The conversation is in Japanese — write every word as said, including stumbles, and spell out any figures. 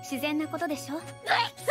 自然なことでしょ。 そ